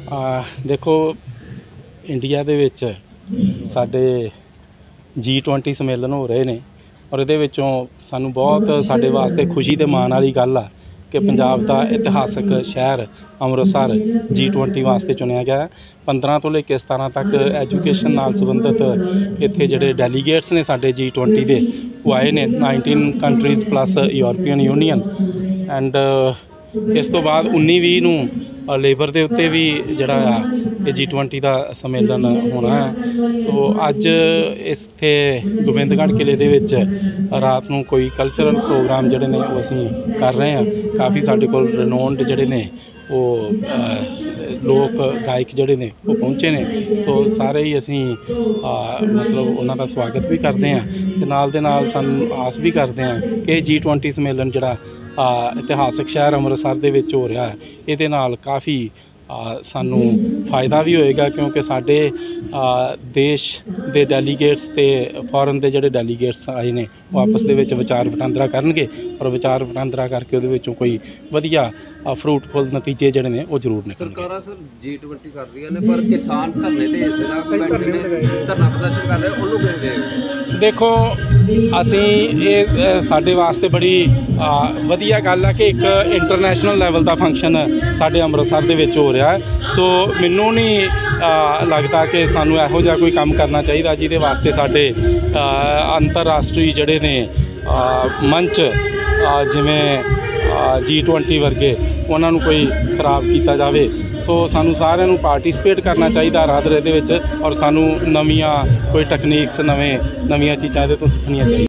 देखो इंडिया दे विच साडे G20 सम्मेलन हो रहे हैं और ये सानू बहुत साडे वास्ते खुशी ते माण वाली गल आ कि पंजाब दा इतिहासक शहर अमृतसर G20 वास्ते चुनिया गया। 15 तो लेके 17 तक एजुकेशन नाल संबंधित इत्थे जिहड़े डेलीगेट्स ने साडे G20 दे वो आए ने 19 countries plus European Union and इस तो बाद 19-20 नूं लेबर के उत्ते भी जिहड़ा ये G20 का सम्मेलन होना है। सो अज इत्थे गोबिंदगढ़ किले दे विच रात नूं कोई कल्चरल प्रोग्राम जिहड़े ने वो असीं कर रहे हैं। काफ़ी साडे कोल रिनोन्ड जिहड़े ने वो लोक गायक जिहड़े ने वो पहुँचे ने। सो सारे ही असीं मतलब उन्हां दा स्वागत भी करते हैं ते नाल दे नाल सानूं आस भी करते हैं कि G20 सम्मेलन जिहड़ा इतिहासक शहर अमृतसर दे विच हो रहा है ये नाल काफ़ी सानू फ़ायदा भी होएगा क्योंकि साडे देश दे डेलीगेट्स ते फॉरन दे जिहड़े डेलीगेट्स आए ने वो आपस दे विच विचार वटांदरा करनगे और विचार वटांदरा करके उहदे विचों कोई वधिया फ्रूटफुल नतीजे जिहड़े ने वो जरूर निकलणगे। सरकारां सर G20 कर रही ने पर किसान धरने ते धरना प्रदर्शन कर रहे उन्होंने किवें देखदे? देखो असीं ये साडे वास्ते बड़ी वधिया गल है कि एक इंटरनेशनल लैवल का फंक्शन साडे अमृतसर दे विच हो रहा है। सो मैनूं नहीं लगता कि सानू इहो जिहा कोई काम करना चाहिए जिहदे वास्ते साडे अंतरराष्ट्रीय जिहड़े ने मंच जिवें G20 वर्गे उन्हां नूं कोई खराब किया जाए। सो सानू सारिਆਂ ਨੂੰ पार्टिसिपेट करना चाहिए रादर इहदे विच और सानू नवीं कोई टैकनीक्स नवीं चीज़ां इहदे तों सिੱਖਣੀਆਂ चाहिए।